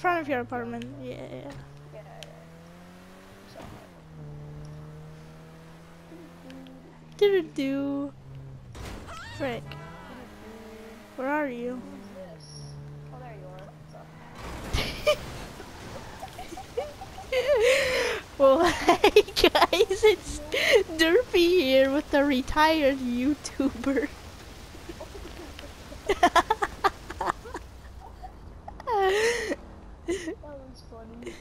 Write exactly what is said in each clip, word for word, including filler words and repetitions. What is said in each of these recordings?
front of your apartment. Yeah. Yeah, yeah, yeah. So, Do do do. Frick. Where are you? who's this? Oh, there you are. What's up? Well, hey guys, it's Derpy here with the retired YouTuber. That was funny.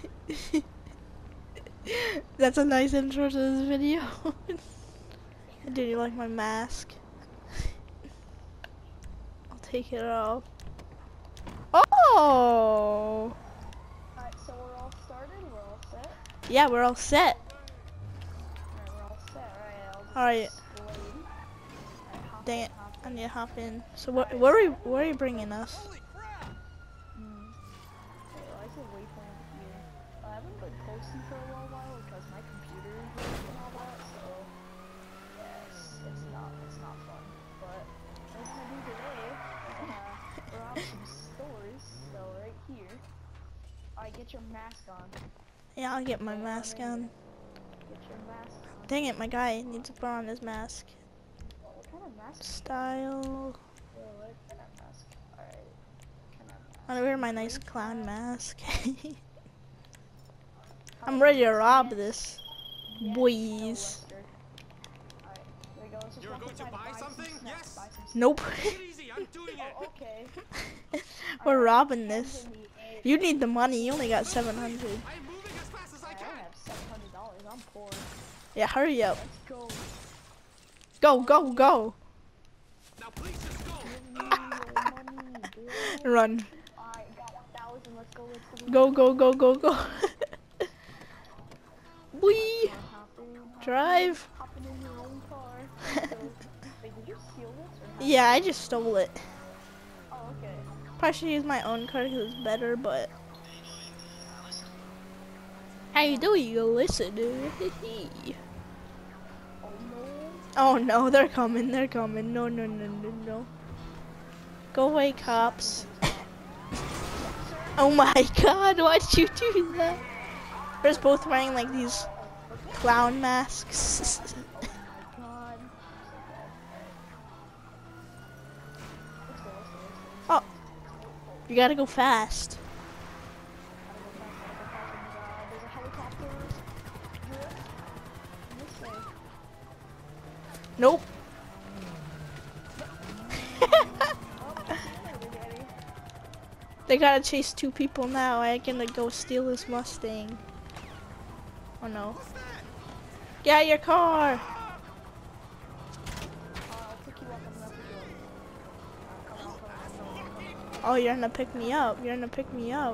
That's a nice intro to this video. Do you like my mask? I'll take it off. Oh! Alright, so we're all started? We're all set? Yeah, we're all set. Alright, we're all set. Alright, I'll just Alright. explain. Alright, hop Dang in, it. hop I in. need to hop in. So what, where are you, where are you bringing us? Hmm. Okay, well, I said waypoint here. I haven't been posting for a little while because my computer is broken and all that, so yeah, it's, it's not it's not fun. But what we're gonna do today, we're gonna rob some stores. So right here. Alright, get your mask on. Yeah, I'll get my Go mask in on. there. Get your mask on. Dang it, my guy needs to put on his mask. What kind of mask? Style. Yeah, what kind of mask? Alright. Kind of mask. I'm gonna wear my nice Brave clown hat. mask. How I'm about ready to this? rob Yes. this. Yes, Boys. no, Lester. Alright, here we go. Let's just You're walk going to inside, buy some something? snacks, Yes. buy some snacks. Nope. Take it easy, I'm doing it. Oh, okay. We're Alright, robbing hands this. in the air. You need the money. You only got seven hundred. I'm moving as fast as I I don't can. have seven hundred dollars. I'm poor. Yeah, hurry up. Let's go. Go, go, go. Now please just go. Give me your money, bro. Run. Alright, got one thousand. Let's go. Let's go. Go, go, go, go, go. Wee. Hop in, hop Drive. in, Hopping in your own car. Let's go. Wait, did you steal this? Or how- Yeah, I just stole it. Oh, okay. Probably should use my own car because it's better, but. How you doing, you listener? Oh no. Oh no, they're coming, they're coming. No, no, no, no, no. Go away, cops. Oh my god, why'd you do that? We're just both wearing like these clown masks. Oh my god. Let's go, let's go, let's go. Oh, you gotta go fast. Gotta go fast, gotta go fast. Oh my god, there's a helicopter. Drift. This way. Nope. Oh, see you later, Daddy. They gotta chase two people now. I can go steal this Mustang. Oh no. What's that? Get out of your car. Uh, I'll pick you up, I'm gonna pick you up. Uh, come on, come on, come on, come on. Oh, you're gonna pick me up. You're gonna pick me up.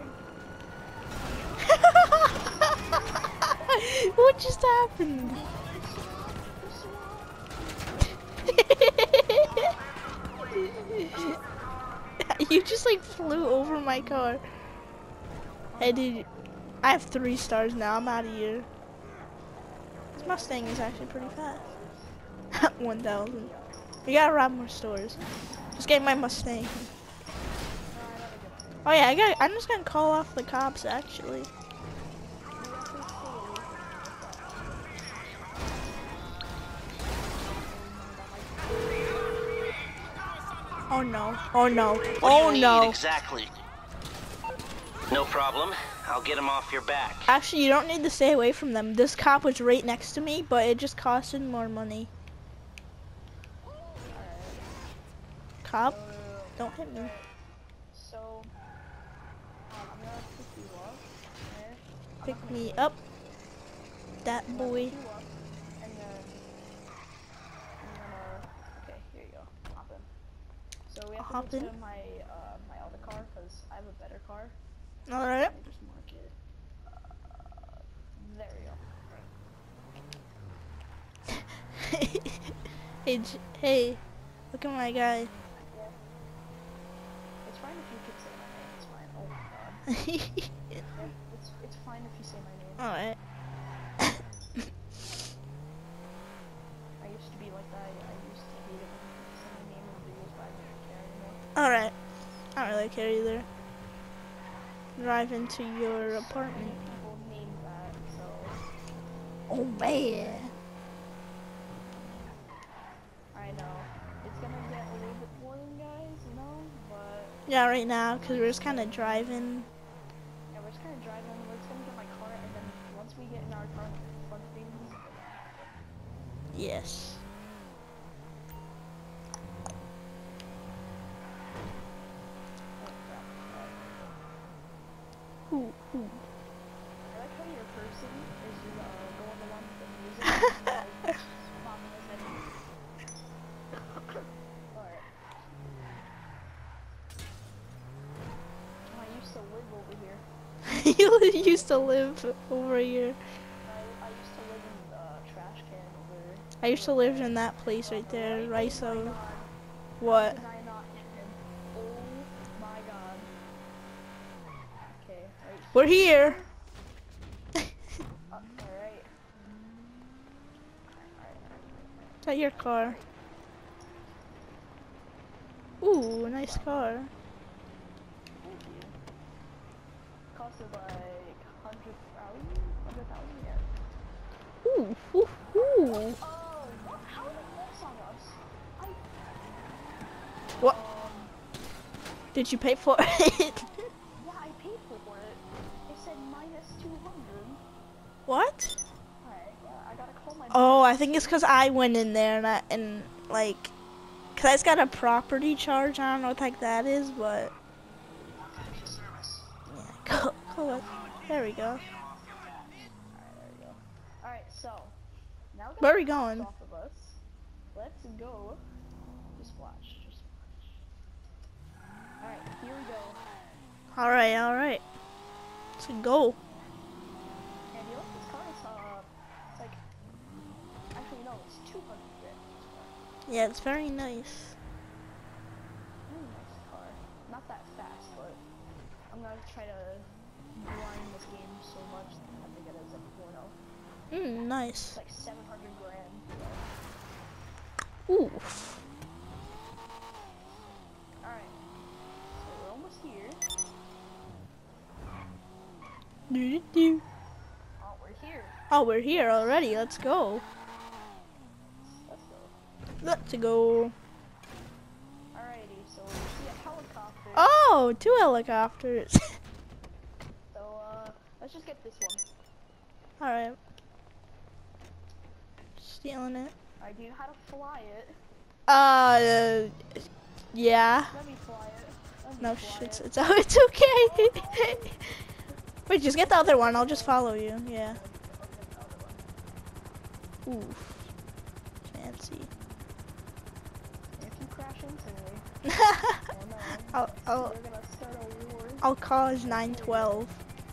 What just happened? You just like flew over my car. Hey dude, I have three stars now. I'm out of here. This Mustang is actually pretty fast. one thousand. You gotta rob more stores. Just get my Mustang. Oh yeah, I got. I'm just gonna call off the cops actually. Oh no. Oh no. What Oh do you no. need exactly? No problem. I'll get him off your back. Actually, you don't need to stay away from them. This cop was right next to me, but it just costed more money. Cop, don't hit me. So, um, I'm gonna pick you up. There. I'm Pick not gonna me do it. up. That I'm gonna boy. pick you up, and then I'm gonna. Okay, here you go. Hop in. So we have to Hop go in. to my uh my other car because I have a better car. All right. Let me just mark it. Uh, there we go. hey, J hey, look at my guy. It's fine if you could say my name. It's fine. Oh my god. Yeah, it's it's fine if you say my name. All right. I used to be like that. I used to hate it when people say my name in videos, but I don't care anymore. All right. I don't really care either. drive into your apartment. People name that, so. Oh man. I know. It's gonna get a little bit boring, guys, you know, but. Yeah, right now, because we're just kind of driving. Yeah, we're just kind of driving. We're just gonna get my car, and then once we get in our car, fun things. Yes. Oh, crap. Ooh, ooh. I like how your person is uh, going along with the music and like bobbing his head. Alright. I used to live over here. You used to live over here. I, I used to live in the uh, trash can over. I used to live in that place right there, right? Oh my So, god. what? How did I not hit him? Oh my god. Okay, right. We're here. Uh, alright. Is that your car? Ooh, nice car. Thank you. Costed like hundred thousand? Hundred thousand, yeah. Ooh, ooh, ooh. Oh, what? How did this on us? I. What? Um, Did you pay for it? yeah, I paid for it. It said minus two hundred. What? Alright, yeah, I gotta call my. Oh, I think it's because I went in there and I, and like, cause I just got a property charge. I don't know what the heck that is, but yeah, go, go up. There we go. Alright, there we go. Alright, so. Now that Where are we the cops going? off of us, let's go. Just watch, just watch. Alright, here we go. All right, all right. Let's go. And you know what this car is, uh, it's like, actually no, it's two hundred grand. Yeah, it's very nice. Really nice car. Not that fast, but I'm gonna try to grind this game so much that I have to get it as a four oh. Mm, nice. It's like seven hundred grand. Ooh. Alright. So we're almost here. Do do do. Oh, we're here. Oh, we're here already. Let's go. Let's go. Let's go. Alrighty, so we see a helicopter. Oh, two helicopters. So, uh, let's just get this one. All right. Stealing it. Alright, do you know how to fly it? Uh, yeah. Let me fly it. Let me No, fly sh- it's it. it's oh, it's okay. Wait, just get the other one. I'll just follow you. Yeah. Ooh. Fancy. If you crash into me, oh no, I'll I'll we're gonna start a war. I'll cause nine twelve.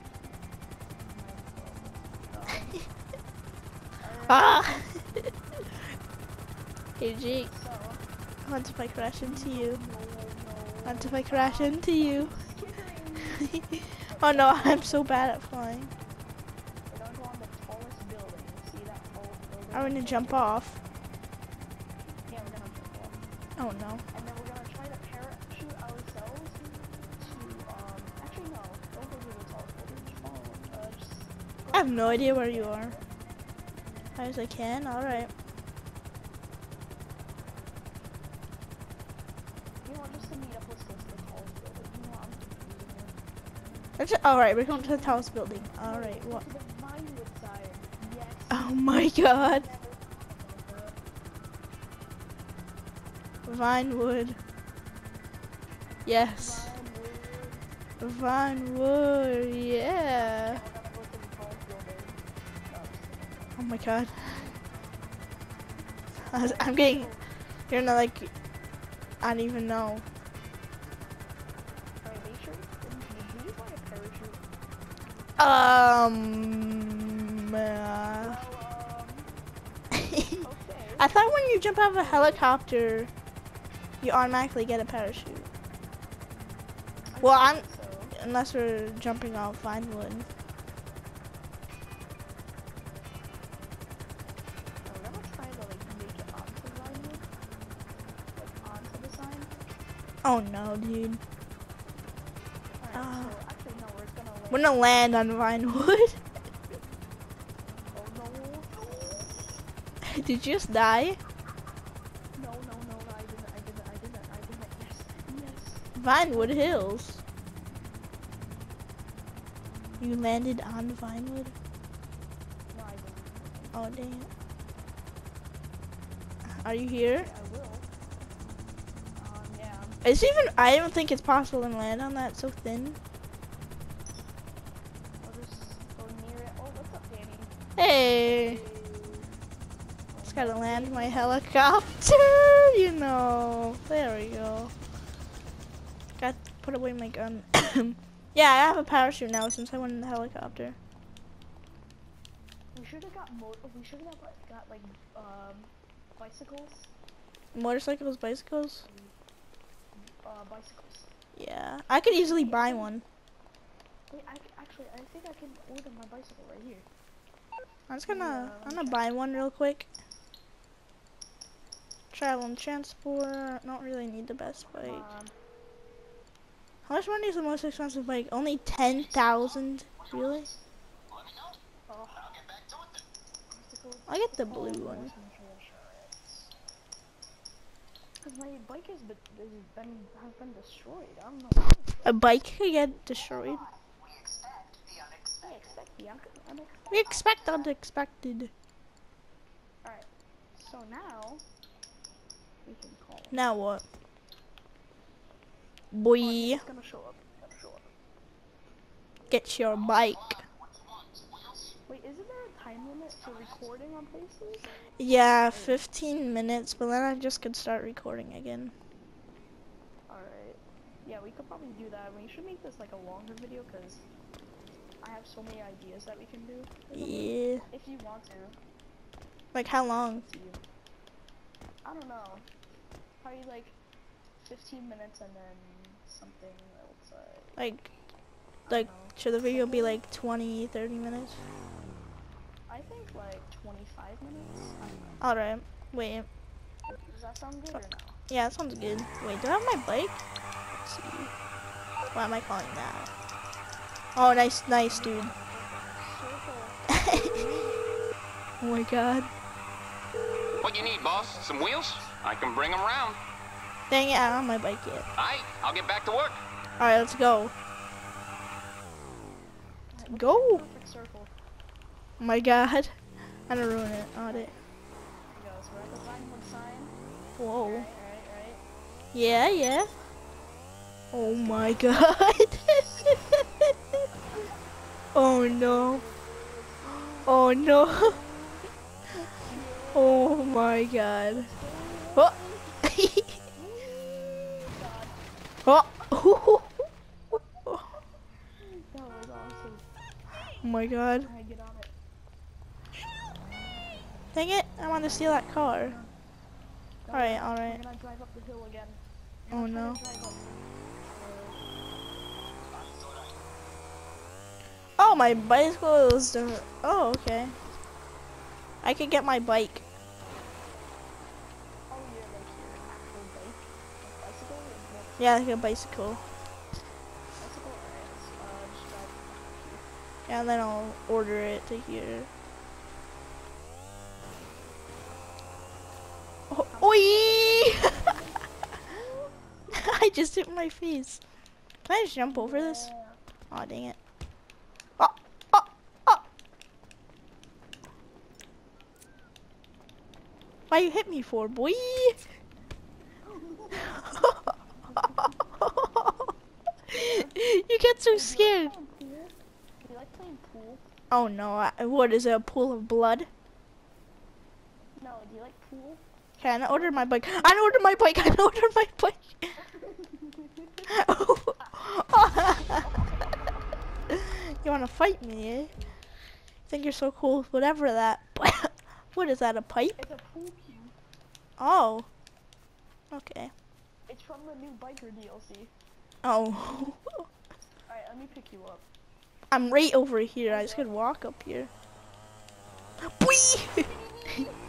Ah. Hey Jake, So, what if I crash into you? no, no. What if I crash into you? Oh no, I'm so bad at flying. We're gonna go on the tallest building. See that tallest building? I'm gonna jump off. Yeah, we're gonna jump off. Oh no. And then we're gonna try to parachute ourselves to, um, actually no, don't go to the tallest building. Just follow, uh, just... I have no idea where you are. As I can, alright. You know what, just to meet up, let's go to the tallest building. You know what, I'm confusing That's alright, we're going to the tallest building. you. Alright, Go what? to the Vinewood side. Yes. Oh my god. Vinewood. Yes. Vinewood. Vinewood, yeah. We're gonna go to the tallest building. No, just kidding. Oh my god. I was- I'm getting, you're not like, I don't even know. Alright, make sure, did you find a parachute? Um, uh, Well, um, okay. I thought when you jump out of a helicopter, you automatically get a parachute. I Well, don't I'm, think so. unless we're jumping off Vinewood. We're gonna try to like make it onto Vinewood, like onto the sign. Oh no, dude. Alright, Ah. so actually no, we're gonna I'm gonna land on Vinewood. Oh no, no. Did you just die? No, no, no, I didn't, I didn't, I didn't, I didn't. Yes, yes. Vinewood Hills. You landed on Vinewood? No, I didn't. Oh, dang it. Are you here? I will. Um, yeah. It's even, I don't think it's possible to land on that, so thin. I'll just go near it. Oh, what's up, Danny? Hey! Just gotta land my helicopter, you know. There we go. Got to put away my gun. Yeah, I have a parachute now since I went in the helicopter. We should have got mo- we should have got, got like um bicycles. Motorcycles, bicycles? Uh, bicycles. Yeah, I could easily buy one. Wait, I c- actually I think I can order my bicycle right here. I'm just gonna, Yeah, I'm gonna buy one real quick. Travel and transport, don't really need the best bike. Um, How much money is the most expensive bike? Only ten thousand? Really? oh, bicycle. I'll get the blue one. Cause my bike has been, has been has been destroyed. I don't know. A bike could get destroyed. I expect the unexpected. We expect unexpected. Alright, so now we can call him. Now what? Boy, It's gonna show up. It's gonna show up. get your bike. Wait, isn't there a time limit for recording on places? Yeah, fifteen minutes, but then I just could start recording again. Alright. Yeah, we could probably do that. We should make this like a longer video because I have so many ideas that we can do. Yeah. If you want to. Like how long? See you. I don't know. Probably like fifteen minutes and then something else. Uh, Like, I don't like, know. should the video be like twenty, thirty minutes? I think like twenty-five minutes. I don't know. Alright, wait. Does that sound good or no? Yeah, that sounds good. Wait, do I have my bike? Let's see. What am I calling that? Oh, nice, nice, dude. Oh my god. What you need, boss? Some wheels? I can bring them around. Dang it, I don't have my bike yet. Aight, I'll get back to work. Alright, let's go. Go! Perfect circle. Oh my god. I'm gonna ruin it. Oh, it. There you go. So we're at the Vinewood sign. Whoa. Right, right, right. Yeah, yeah. Oh my god. Oh no. Oh no. Oh my god. Oh. God, Oh. that was awesome. Oh my god. Alright, get on it. Dang it, I want to steal that car. Go. Alright, alright. We're gonna drive up the hill again. Oh We're gonna no. try to drive up. Oh, my bicycle is the. Oh, okay. I could get my bike. Oh, yeah, like your actual bike. Like bicycle? Or what? Yeah, like a bicycle. Bicycle? Alright, let's uh, just drive. Yeah, and then I'll order it to here. Oh, oi! I just hit my face. Can I just jump over this? Yeah. Oh, dang it. Oh, oh, oh. Why you hit me for, boy? You get so scared. Do you like playing pool? Oh no, I, what is it, a pool of blood? No, do you like pool? Okay, I ordered my bike. I ordered my bike. I ordered my bike. You wanna fight me, eh? Think you're so cool with whatever that. What is that, a pipe? It's a pool cue. Oh. Okay. It's from the new biker D L C. Oh. Alright, let me pick you up. I'm right over here. I just could walk up here. Boing! Where's your,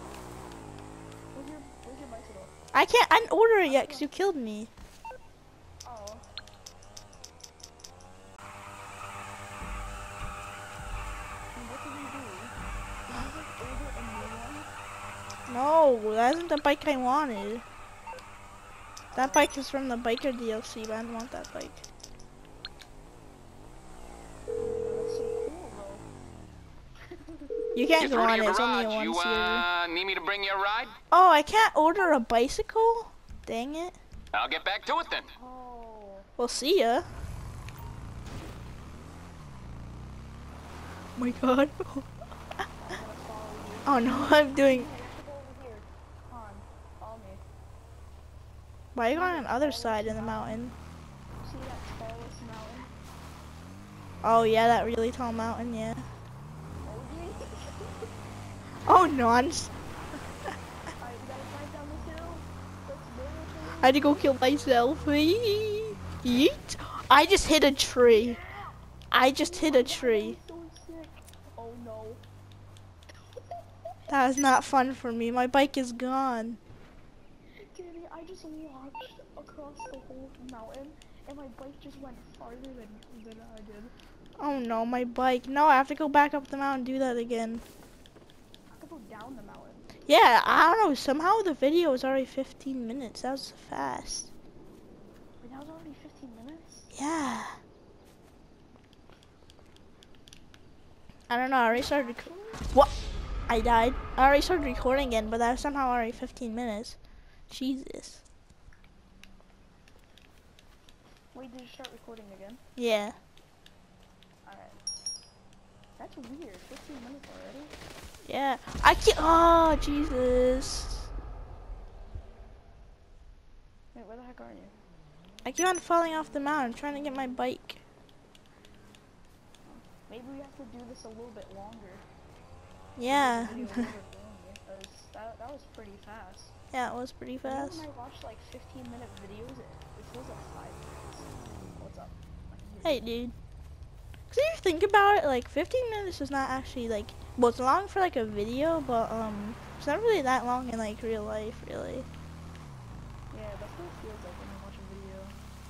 where's your bicycle? I can't. I didn't order it yet because you killed me. Oh. No, that isn't the bike I wanted. That bike is from the biker D L C, but I don't want that bike. That's so cool though. You can't Get go through to on it, your it's only a garage. one You, seater. uh, need me to bring you a ride? Oh, I can't order a bicycle? Dang it. I'll get back to it then. Oh. We'll see ya. Oh my god. I'm gonna follow you. Oh no, I'm doing... You have to go over here. Come on. Follow me. Why are you going on the other side of the mountain? See that tallest mountain? Oh yeah, that really tall mountain, yeah. Oh, yeah. Oh no, I'm just... Alright, we gotta climb down this hill. Let's go. I had to go kill myself. Yeet. I just hit a tree. I just hit a tree. So sick. Oh no. That is not fun for me. My bike is gone. Danny, I just launched across the whole mountain, and my bike just went farther than, than I did. Oh no, my bike. No, I have to go back up the mountain and do that again. I have to go down the mountain. Yeah, I don't know. Somehow the video was already fifteen minutes. That was fast. Wait, that was already fifteen minutes? Yeah. I don't know. I already started. What? I died. I already started recording again, but that was somehow already fifteen minutes. Jesus. Wait, did you start recording again? Yeah. Alright. That's weird. fifteen minutes already? Yeah. I can't. Oh, Jesus. Wait, where the heck are you? I keep on falling off the mountain trying to get my bike. Maybe we have to do this a little bit longer. Yeah. Video a little bit longer, 'cause that, that was pretty fast. Yeah, it was pretty You know fast. when I watched like fifteen minute videos, it, it feels like five minutes. What's up? Hey, dude. Cause if you think about it, like fifteen minutes is not actually like, well, it's long for like a video, but um, it's not really that long in like real life, really. Yeah, that's what it feels like when you watch a video.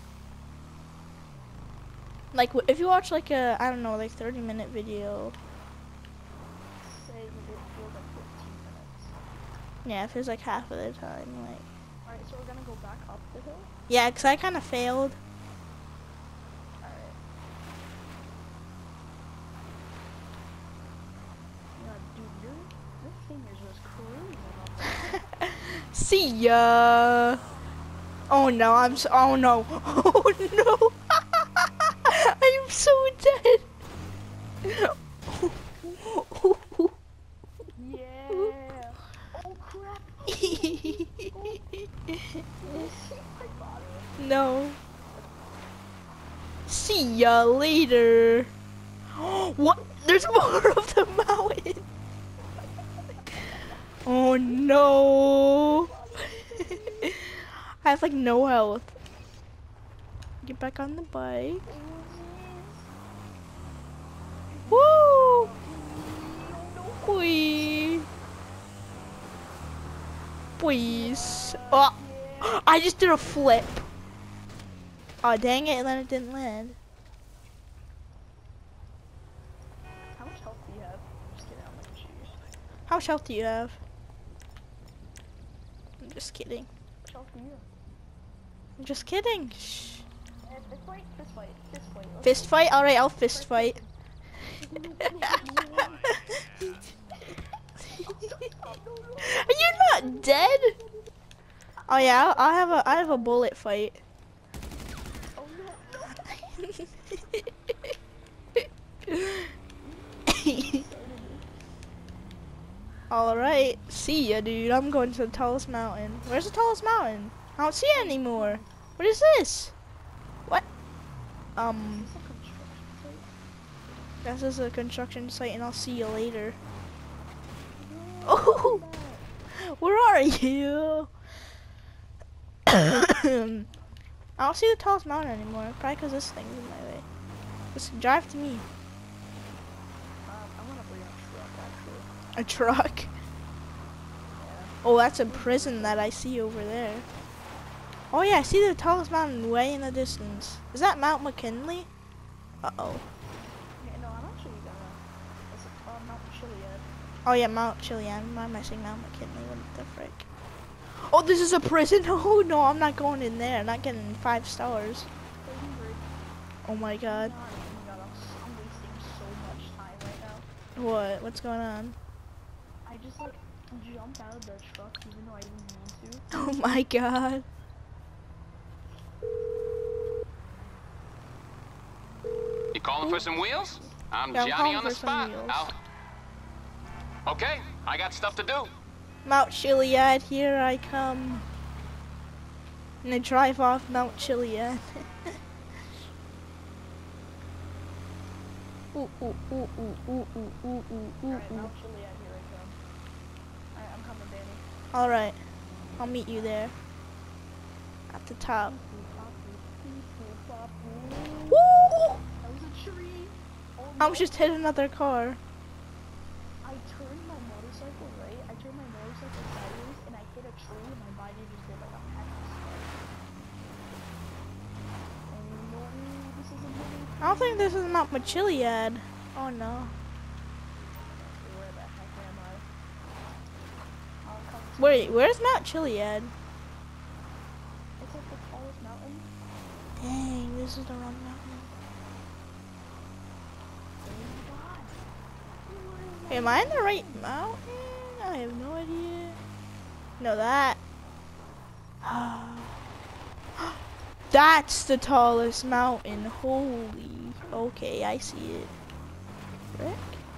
Like w- if you watch like a, I don't know, like thirty minute video, Say it feels like fifteen minutes. yeah, it feels like half of the time, like. Alright, so we're gonna go back up the hill? Yeah, cause I kind of failed. Alright. Yeah, dude, your, your fingers was cruising up there. See ya. Oh no, I'm so, oh no, oh no. I'm so dead. Yeah! Oh crap! My body. No. See ya later. What? There's more of the mountain. Oh no. I have like no health. Get back on the bike. Woo! Wee. Please. Oh, I just did a flip. Oh dang it, and then it didn't land. How much health do you have? I'm just kidding, I'm like, jeez. How much health do you have? I'm just kidding. How much health do you have? I'm just kidding. Shh. Uh, fist fight? Fist fight. Fist fight. Let's Fist go. fight? Alright, I'll fist fight. Are you not dead? Oh yeah, I'll, I'll have a I have a bullet fight. Oh no, no. Alright, see ya dude. I'm going to the tallest mountain. Where's the tallest mountain? I don't see it anymore. What is this? What? Um, It's a construction site. this is a construction site and I'll see you later. No, Oh, where are you? I don't see the tallest mountain anymore. Probably because this thing's in my way. Just drive to me. Um, I'm gonna bring up truck actually. A truck? Yeah. Oh, that's a prison that I see over there. Oh yeah, I see the tallest mountain way in the distance. Is that Mount McKinley? Uh-oh. Yeah, no, I'm actually gonna. It's a uh, Mount Chiliad. Oh yeah, Mount Chiliad. Why am I saying Mount McKinley? What the frick? Oh, this is a prison? Oh no, I'm not going in there. I'm not getting five stars. Oh my god. Oh my god, I'm, I'm wasting so much time right now. What? What's going on? I just like jumped out of the truck even though I didn't mean to. Oh my god. You calling for some wheels? I'm Yeah, I'm Johnny calling on the for some spot. wheels. I'll... Okay, I got stuff to do. Mount Chiliad, here I come. And I drive off Mount Chiliad. Ooh, ooh, ooh, ooh, ooh, ooh, ooh, ooh, ooh, Alright, ooh. Mount Chiliad, here I come. Alright, I'm coming, Danny. Alright, I'll meet you there. At the top. Woo! That was a tree. Oh, I no. was just hit another car. I turned my motorcycle right. I turned my motorcycle sideways and I hit a tree and my body just did like a pack of stars. Oh no, this is a movie. I don't think this is Mount Chiliad. Oh no. Where the heck am I? I'll come to Wait, you. where's Mount Chiliad? It's like the tallest mountain. Dang, this is the wrong mountain. Oh my god. What is Wait, am I in the right mountain? I have no idea. No, that. That's the tallest mountain. Holy. Okay, I see it. Frick.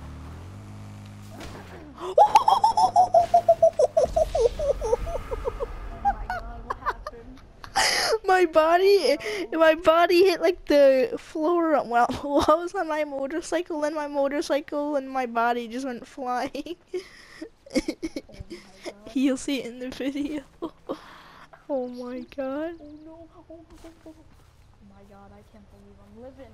Oh my god, what happened? My body, my body hit like the floor. Well, while I was on my motorcycle, and my motorcycle and my body just went flying. Oh my god. You'll see it in the video. Oh my god. Oh no. Oh, oh, oh, oh. Oh my god, I can't believe I'm living.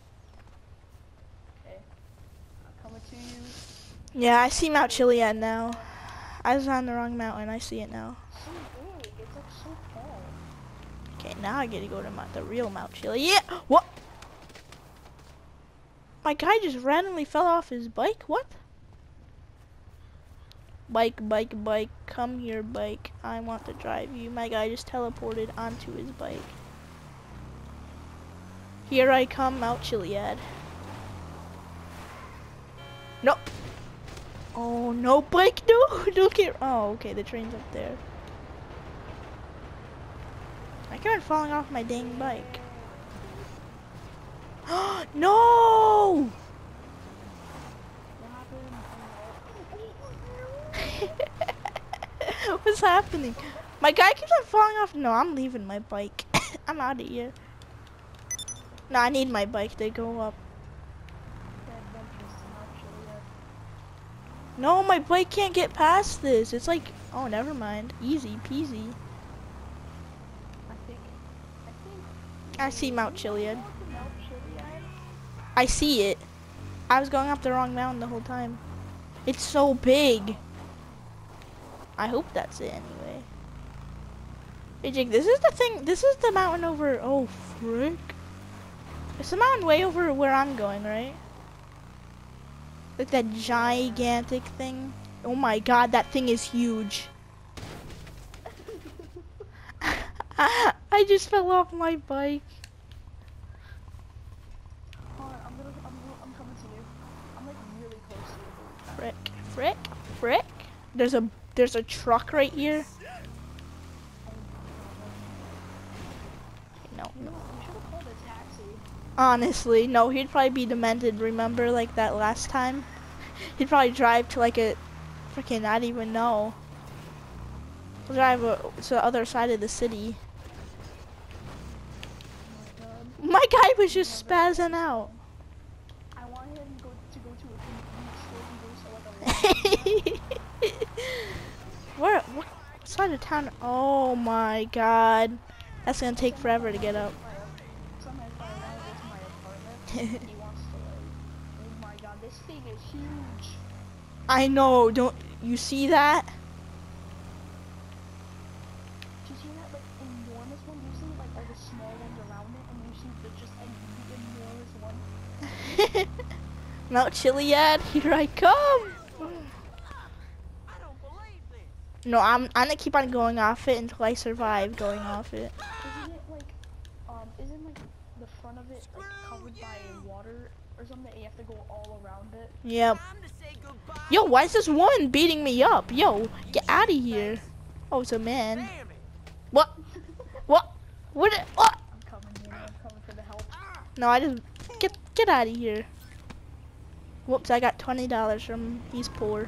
Okay. I'm coming to you. Yeah, I see Mount Chiliad now. I was on the wrong mountain. I see it now. So big. It's like so tall. Okay, now I get to go to Mount, the real Mount Chiliad. Yeah. What? My guy just randomly fell off his bike. What? Bike, bike, bike. Come here, bike. I want to drive you. My guy just teleported onto his bike. Here I come, Mount Chiliad. No. Oh, no, bike, no. Don't get. Oh, okay, the train's up there. I kept falling off my dang bike. No! What's happening? My guy keeps on falling off. No, I'm leaving my bike. I'm out of here. No, I need my bike to go up. No, my bike can't get past this. It's like, oh, never mind. Easy peasy. I think. I think. I see Mount Chiliad. Mount Chiliad. I see it. I was going up the wrong mountain the whole time. It's so big. I hope that's it anyway. Hey Jake, this is the thing. This is the mountain over. Oh, frick. It's the mountain way over where I'm going, right? Like that gigantic thing. Oh my god, that thing is huge. I just fell off my bike. Hold on, I'm gonna. I'm, I'm coming to you. I'm like really close to you. Frick, frick, frick. There's a there's a truck right here. No, You no. know, we should have called a taxi. Honestly, no, he'd probably be demented, remember, like that last time? He'd probably drive to like a freaking, I don't even know. Drive uh, to the other side of the city. Oh my god. My guy was just spazzing out. I want him to go to go to a convenience store and go to like a Where, what side of town? Oh my god. That's gonna take forever to get up. Sometimes if I want to go to my apartment, he wants to like, oh my god, this thing is huge. I know, don't you see that? Do you see that like enormous one? You see like all the small ones around it, and you see the just like the enormous one. Mount Chiliad, here I come. No, I'm I'm gonna keep on going off it until I survive going off it. Isn't it like, um, isn't like the front of it like covered by water or something? You have to go all around it. Yep. Yo, why is this one beating me up? Yo, get out of here. Oh, it's a man. Damn it. What? What? What? What? I'm coming, man. I'm coming for the help. No, I just get get out of here. Whoops, I got twenty dollars from he's poor.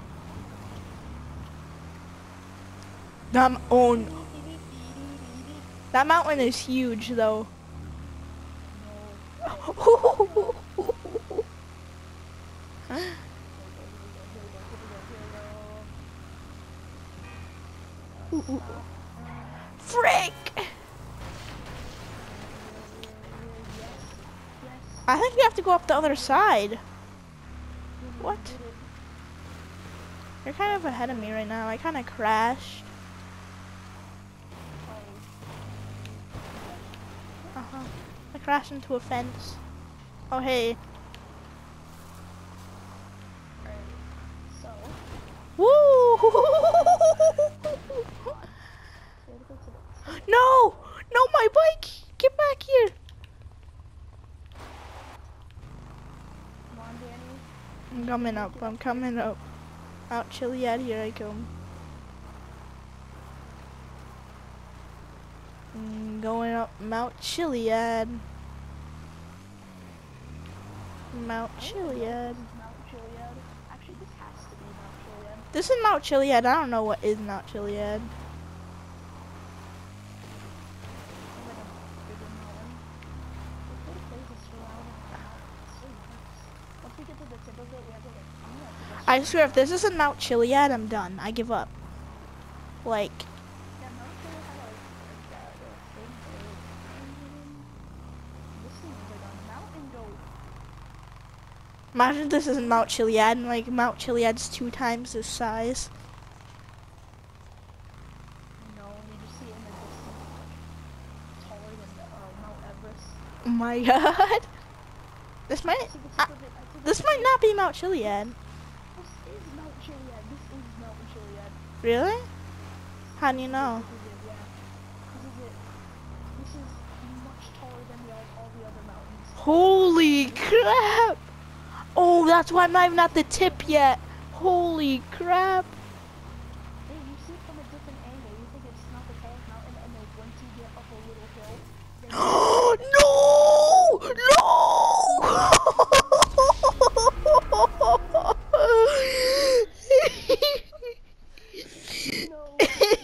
I'm on. That mountain is huge, though. Frick! I think we have to go up the other side. What? You're kind of ahead of me right now. I kind of crashed. Uh-huh. I crashed into a fence. Oh, hey. So, Woo! No! No, my bike! Get back here! come on, Danny. I'm coming up. I'm coming up. Out Chiliad, here I come. Mm, going up Mount Chiliad. Mount Chiliad. Mount Chiliad. Actually, this has to be Mount Chiliad. This is Mount Chiliad. I don't know what is Mount Chiliad. It's like a bigger mountain. There's little places surrounding the mountain. It's so nice. Once we get to the tip of it, we have to like, we have to go I swear, if this isn't Mount Chiliad, I'm done. I give up. Like, Yeah, Mount Chiliad had like, like that little thing there. This thing is like a mountain goat. imagine this isn't Mount Chiliad, and like Mount Chiliad's two times this size. No, you just see it in the distance, like, taller than uh, Mount Everest. Oh my god. This might, See the tip uh, of it? I think this might not be Mount Chiliad. This is Mount Chiliad. This is Mount Chiliad. Really? How do you know? This is it, yeah. This is it. This is much taller than the, all, all the other mountains. Holy crap! Oh, that's why I'm not even at the tip yet. Holy crap. Hey, you see it from a different angle. You think it's not the tallest mountain, and then once you get up a little hill, then No! no.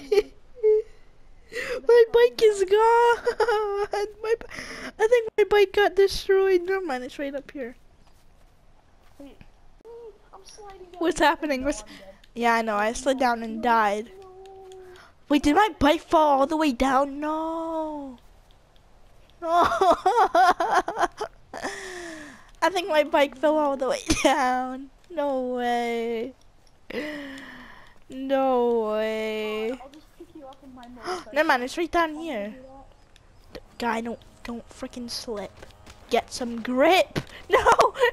My bike is gone. My, b- I think my bike got destroyed. Never mind, it's right up here. Wait. Mm, I'm sliding down. What's the- happening? No, What's? I'm dead. Yeah, I know. I slid down and died. No. Wait, did my bike fall all the way down? No. No. I think my bike fell all the way down. No way. No way. I'll just pick you up in my motorcycle. Never mind, it's right down I'll here. do that. Guy, don't don't freaking slip. Get some grip. No.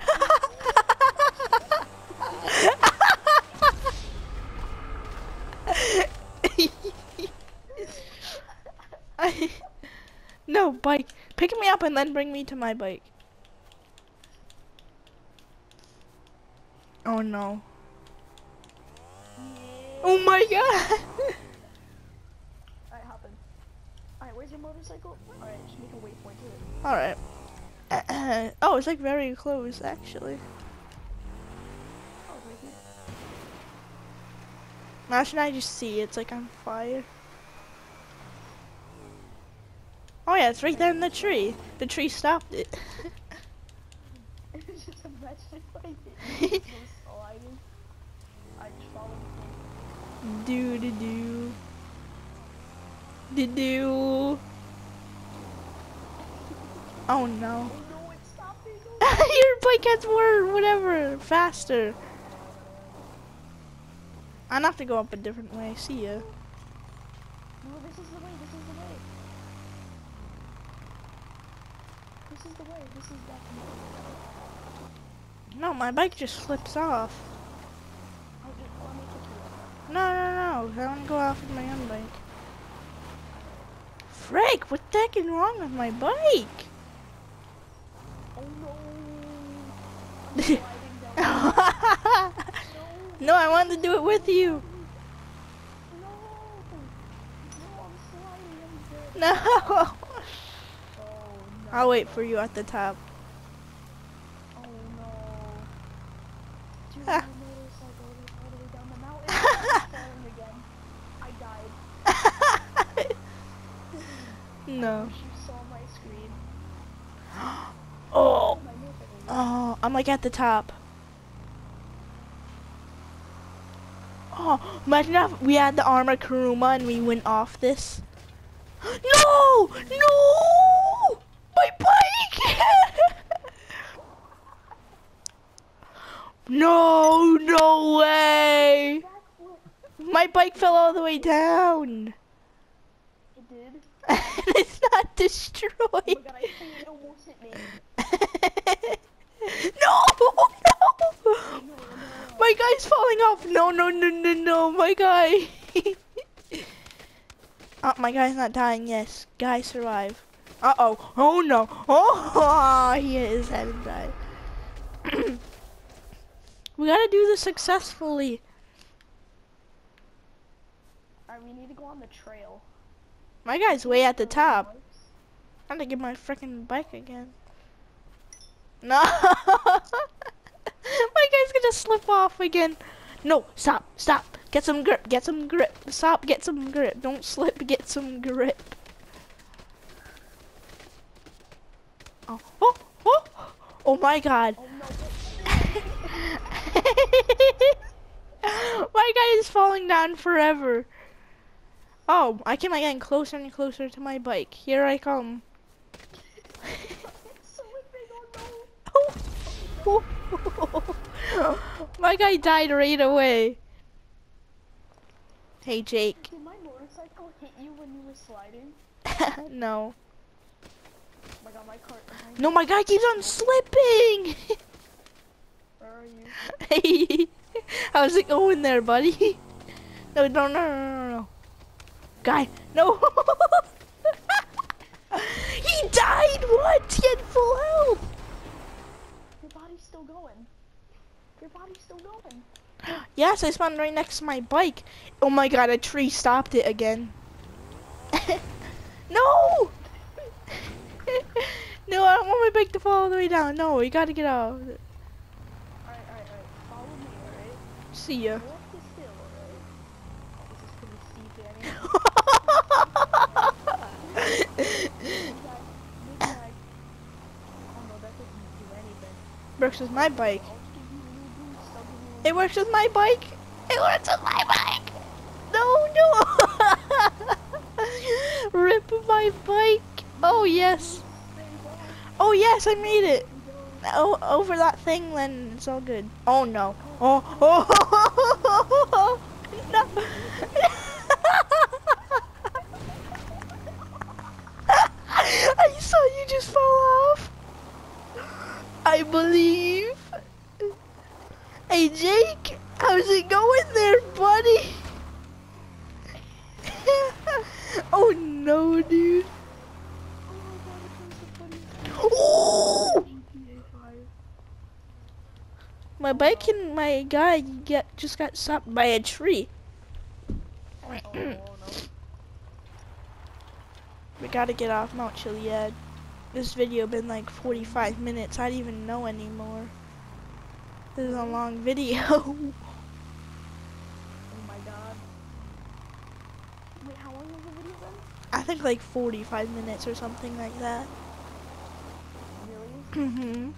I, no bike. Pick me up and then bring me to my bike. Oh no. Oh my god. Alright, hop in. Alright, where's your motorcycle? Alright, just make a waypoint to it. All right. Oh, it's like very close actually. Oh, it's right here. Imagine I just see it's like on fire. Oh yeah, it's right there in the tree. The tree stopped it. It's just imagine if I did it. It was sliding. I just followed the Do do do. Do do. Oh no. Oh no, it's stopping. Oh, Your bike gets more whatever faster. I'll have to go up a different way. See ya. no, this is the way. This is the way. This is the way. This is definitely the way. No, my bike just slips off. I'll just, let me pick you up. No, no, no. now. I want to go off with my own bike. Frick, what the heck is wrong with my bike? Oh no. I'm sliding down. No, I wanted to do it with you. No. No, I'm sliding. I'm dead. No. Oh no. I'll wait for you at the top. Oh no. Dude, Ah. I noticed I go all the way down the mountain. I'm falling again. I died. No. You saw my screen. Oh. My new thing. Oh, I'm like at the top. Oh, imagine if we had the armor Kuruma and we went off this. No! No! My bike! No, no way! My bike fell all the way down. It did. And it's not Oh destroyed. my god, I think it almost hit me. No! No! No, no. My guy's falling off. No, no, no, no, no. My guy. Oh, my guy's not dying. Yes. Guy survive. Uh-oh. Oh, no. Oh, he hit his head and died. We gotta do this successfully. Alright, we need to go on the trail. My guy's way at the top. I'm gonna get my freaking bike again. No. My guy's gonna slip off again. No, stop, stop. Get some grip, get some grip. Stop, get some grip. Don't slip, get some grip. Oh, oh, oh, oh my god. Oh no. My guy is falling down forever. Oh, I can like get closer and closer to my bike. Here I come. It's so big, oh no. Oh. My guy died right away. Hey Jake. Did my motorcycle hit you when you were sliding? No. Oh my god, my cart behind No, my guy keeps on slipping. Where are you? Hey, how's it going there, buddy? No, no, no, no, no, no. Guy, no. He died. What? He had full health. Your body's still going. Your body's still going. Yes, I spawned right next to my bike. Oh my god, a tree stopped it again. No! No, I don't want my bike to fall all the way down. No, we gotta get out. Alright, alright, alright. Follow me, alright? See ya. Go up this hill, alright? Oh, this is pretty steep, Danny. Zigzag. Oh no, that doesn't do anything. Works with my bike. I'll give you a new boost. I'll give you a It works with my bike. It works with my bike. No, no. Rip my bike. Oh yes. Oh yes, I made it. Oh, over that thing, then it's all good. Oh no. Oh, oh, no. I saw you just fall off. I believe. Hey Jake, how's it going there, buddy? Oh no, dude. Oh! My bike and my guy get just got stopped by a tree. Oh no. We gotta get off Mount Chiliad. This video been like forty-five minutes. I don't even know anymore. This is a long video. Oh my god. Wait, how long was the video then? I think like forty-five minutes or something like that. Really? Mhm.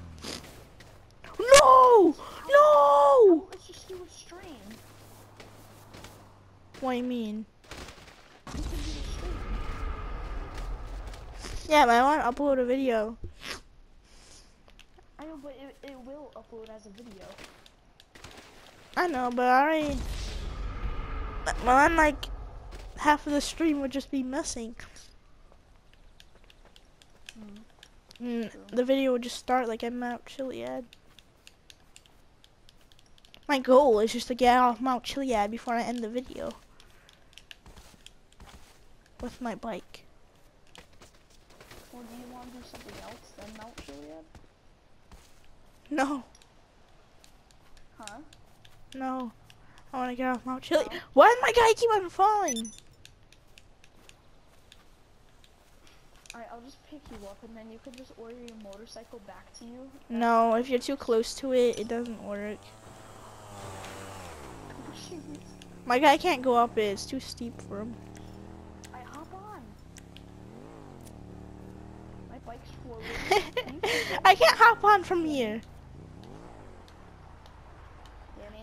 No! No! Oh, let's just do a stream. What do you mean? We can do a stream. Yeah, but I want to upload a video. I know, but it, it will upload as a video. I know, but I already. Well, I'm like half of the stream would just be missing. Hmm. Mm, the video would just start like at Mount Chiliad. My goal is just to get off Mount Chiliad before I end the video. with my bike. Well, do you want to do something else than Mount Chiliad? No, Huh? no. I want to get off Mount Chiliad. No? Why did my guy keep on falling? Alright, I'll just pick you up and then you can just order your motorcycle back to you. No, if you're too close to it, it doesn't work. My guy can't go up it. It's too steep for him. I hop on. My bike's forward. I can't hop on from here. Danny.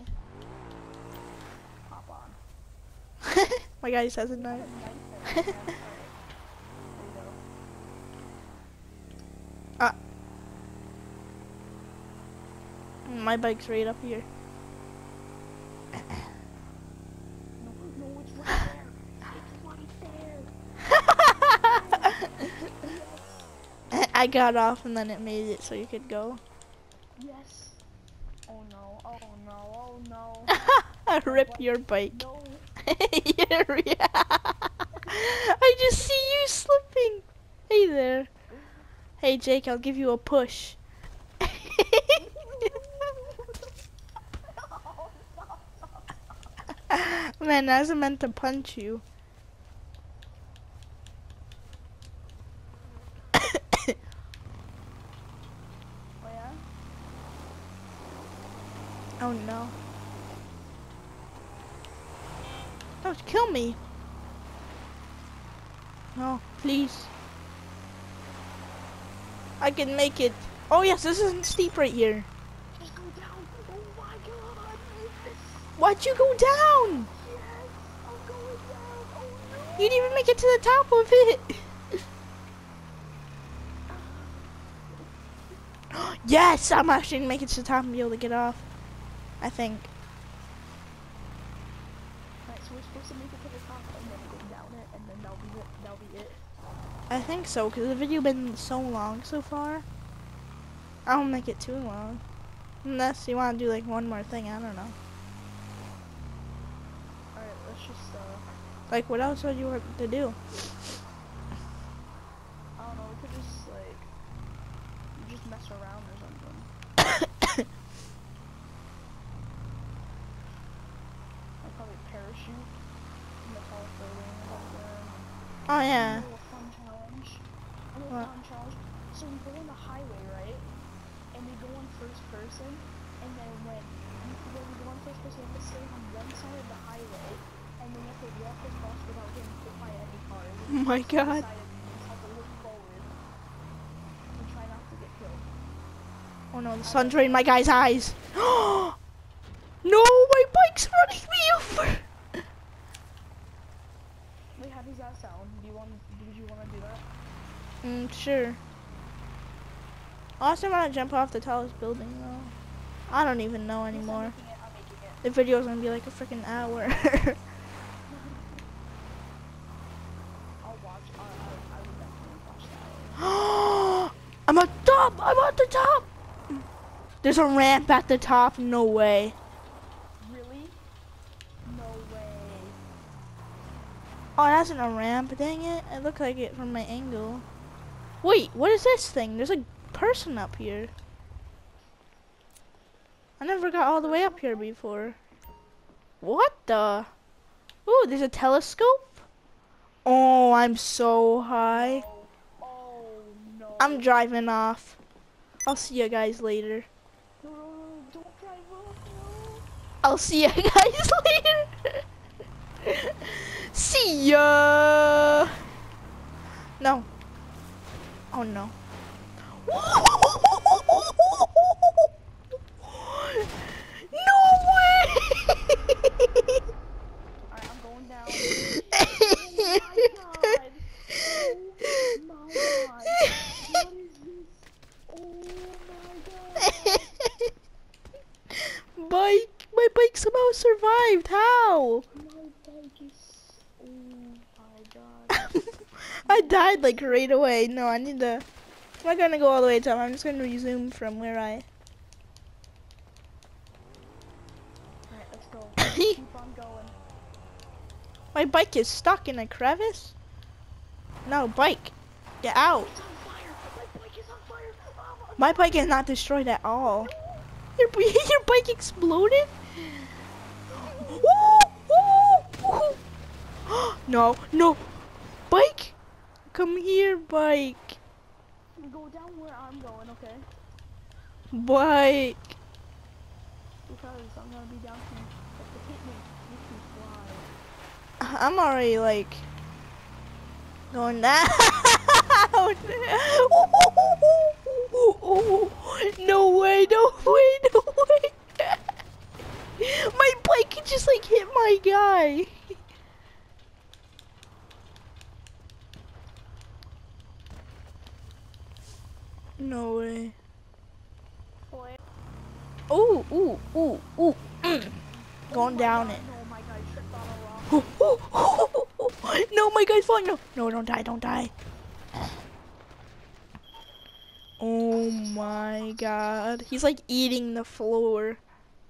Hop on. My guy says it now. Ah. My bike's right up here. No, no, it's right there. It's right there. I got off and then it made it so you could go. Yes. Oh no, oh no, oh no. I rip your bike. No. Yeah, yeah. I just see you slipping. Hey there. Hey Jake, I'll give you a push. Man, I wasn't meant to punch you. Oh yeah? Oh no. Don't kill me. No, please. I can make it. Oh yes, this isn't steep right here. Just go down. Oh my god. Why'd you go down? Yes, I'm going down. Oh no. You didn't even make it to the top of it. Yes, I'm actually gonna make it to the top and be able to get off. I think. Alright, so we're supposed to make it to the top and then go down it and then that'll be it. That'll be it. I think so, because the video been so long so far. I don't make it too long. Unless you want to do like one more thing, I don't know. Alright, let's just uh Like what else would you want to do? I don't know, we could just like just mess around or something. I'd probably parachute in the tallest building or something. Oh yeah. A little fun challenge. A little What? fun challenge. So we go on the highway, right? And we go on first person, and then when when we go on first person, we have to stay on one side of the highway, and then we have to walk across without getting hit by any cars. Oh my god. Side of you just have to look forward and try not to get killed. Oh no, the sun's right in my guy's eyes. No, my bike's running me over. Wait, how does that sound? Do you want? Did you want to do that? Mm, sure. I also want to jump off the tallest building though. I don't even know Yes, I'm anymore. making it, I'm making it. The video's gonna be like a freaking hour. I'll watch. I, I, I would definitely watch that. I'm at the top. I'm at the top. There's a ramp at the top. No way. Really? No way. Oh, that's not a ramp. Dang it. It looked like it from my angle. Wait, what is this thing? There's a person up here. I never got all the way up here before. What the? Ooh, there's a telescope. Oh, I'm so high. Oh, oh no. I'm driving off. I'll see you guys later. No, no, no, don't drive off, no. I'll see you guys later. See ya. No. Oh no. No way. Alright, I'm going down. Oh my god. Oh my god. What is this? Oh my god. Bike. My bike somehow survived. How? My bike is. Oh my god. I died like right away. No, I need to. I'm not gonna go all the way to top. I'm just gonna resume from where I. Alright, let's go. Keep on going. My bike is stuck in a crevice. No, bike. Get out. It's on fire. My bike is on fire. Oh, My bike is not destroyed at all. Your, your bike exploded? No, no. Bike. Come here, bike. go down where I'm going, okay? Bike. Because I'm gonna be down here. If they hit me, you can fly. I'm already like going down. No way, no way, no way. My bike just like hit my guy. No way. Boy. Ooh, ooh, ooh, ooh. Mm. Going Oh down God, it. No, my guy tripped on a rock. No, my guy's falling. No, no, don't die, don't die. Oh my god. He's like eating the floor.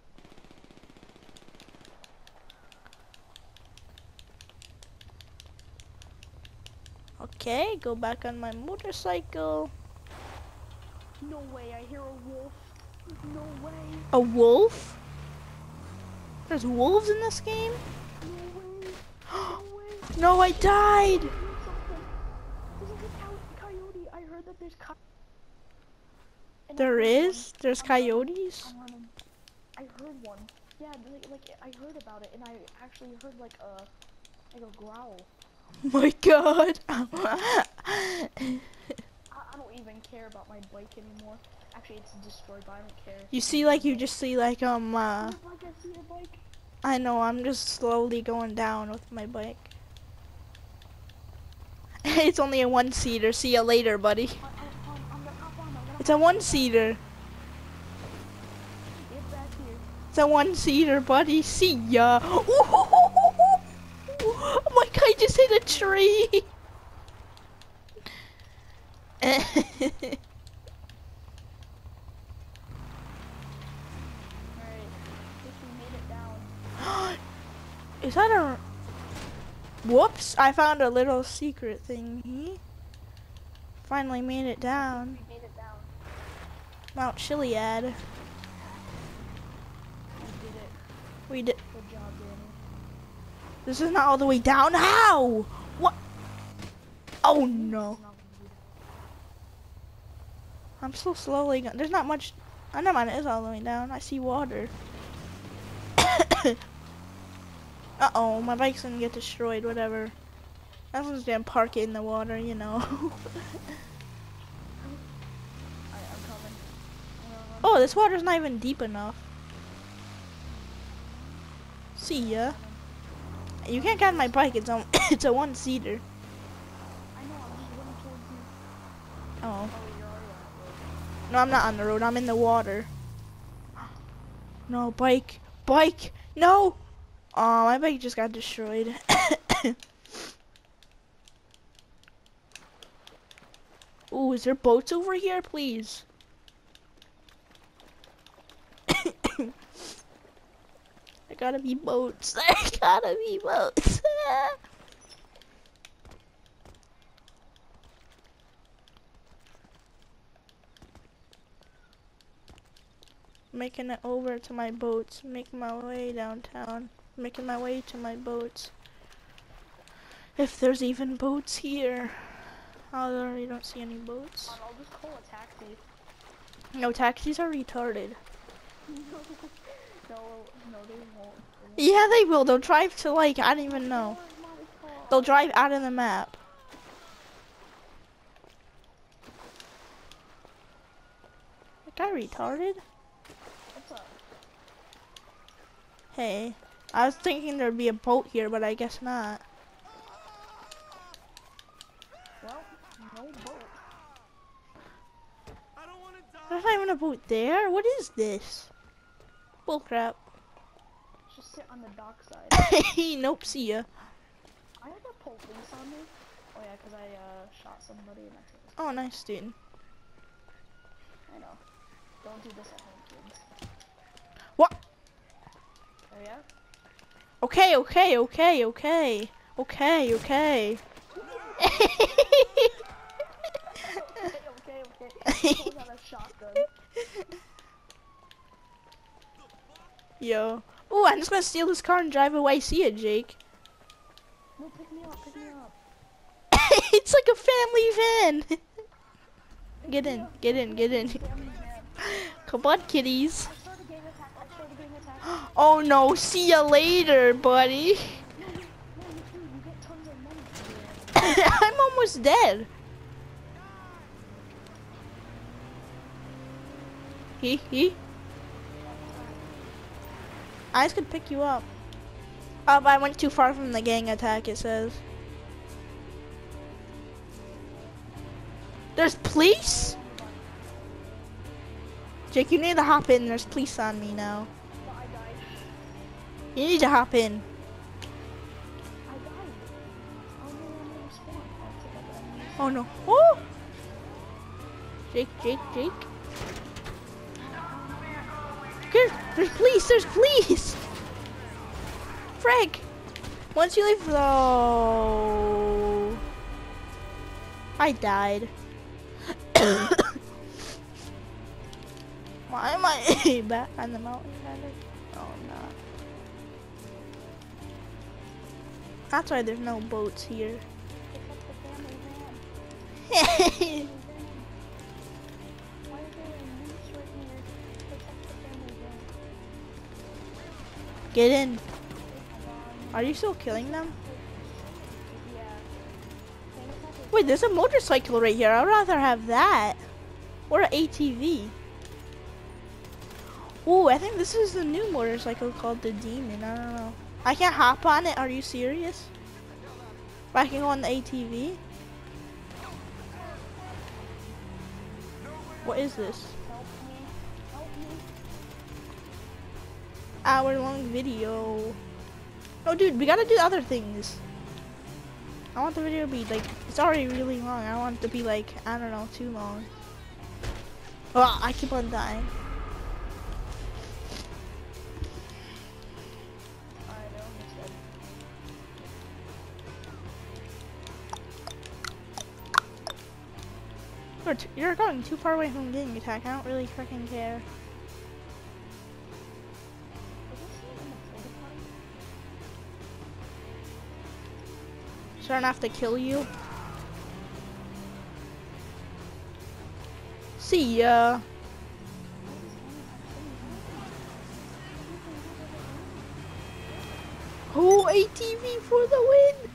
Okay, go back on my motorcycle. No way, I hear a wolf. No way. A wolf? There's wolves in this game? No way. No way. No, I died. There's something. There's a cow- coyote. I heard that there's coyote. There is? There's coyotes? I'm running. I heard one. Yeah, like, like I heard about it, and I actually heard like a like a growl. Oh my god. I, I don't even care about my bike anymore. Actually, it's destroyed, but I don't care. You see, like, you just see, like, um, uh, Like I see a bike. I know, I'm just slowly going down with my bike. It's only a one-seater. See ya later, buddy. I, I, I'm, I'm gonna hop on. I'm gonna It's a one-seater. get back here. It's a one-seater, buddy. See ya. Oh my god, I just hit a tree. Alright, if we made it down. Is that a... Whoops, I found a little secret thingy. Finally made it down. We made it down. Mount Chiliad. We did it. We did... Good job, Danny. This is not all the way down. How? What? Oh no. It's not good. I'm so slowly going. There's not much. I know mine is all the way down. I see water. Uh oh, my bike's gonna get destroyed. Whatever. I'm just gonna park it in the water, you know. Alright, I'm coming. I'm gonna run. Oh, this water's not even deep enough. See ya. You can't get on my bike. It's on. It's a one-seater. I know, I'm just running towards you. Oh. Oh, you're already on the road. No, I'm not on the road. I'm in the water. No, bike. Bike. No. Oh, my bike just got destroyed. Ooh, is there boats over here, please? There gotta be boats. There gotta be boats. Making it over to my boats. Making my way downtown. Making my way to my boats. If there's even boats here. I already don't see any boats. I'll just call a taxi. No, taxis are retarded. no, no, they won't. Yeah, they will. They'll drive to, like, I don't even know. They'll drive out of the map. That guy retarded? What's up? Hey, I was thinking there'd be a boat here, but I guess not. Well, no boat. I don't want to die. There's not even a boat there. What is this? Bullcrap. Just sit on the dock side. Nope, see ya. I have a police on me. Oh yeah, cause I uh shot somebody and I shot this. Oh, nice, dude. I know. Don't do this at home, kids. What? Oh yeah? Okay, okay, okay, okay. Okay, okay. pulls out a shotgun. Yo. Oh, I'm just gonna steal this car and drive away. See ya, Jake. No, pick me up, pick me up. It's like a family van. Get in, get in, get in. Family van. Come on, kitties. I started gang attack, I started gang attack. Oh no, see ya later, buddy. No, you, no, you do, you get tons of money. I'm almost dead. He, he. I just could pick you up. Oh, but I went too far from the gang attack, it says. There's police? Jake, you need to hop in. There's police on me now. But I died. You need to hop in. I died. I don't know where I'm gonna spawn. I'll take out the enemies. Oh no. Oh! Jake, Jake, Jake. Good. There's police. There's police. Frank. Once you leave, though, I died. Why am I back on the mountain? Kind of? Oh, I'm not. That's why there's no boats here. Pick up the family van. Why is there a noose right here? Pick up the family van. Get in. Come on. Are you still killing them? Yeah. Gang attack is- Wait, there's a motorcycle right here. I'd rather have that. Or an A T V. Ooh, I think this is the new motorcycle called the Demon. I don't know. I can't hop on it. Are you serious? But I can go on the A T V? What is this? Help me. Help me. Hour long video. No, dude, we gotta do other things. I want the video to be like, it's already really long. I want it to be like, I don't know, too long. Oh, I keep on dying. Alright, I almost dead. You're, t you're going too far away from getting attacked. I don't really freaking care. Was this scene in the porta potty? So I don't have to kill you. See ya. Oh, A T V for the win.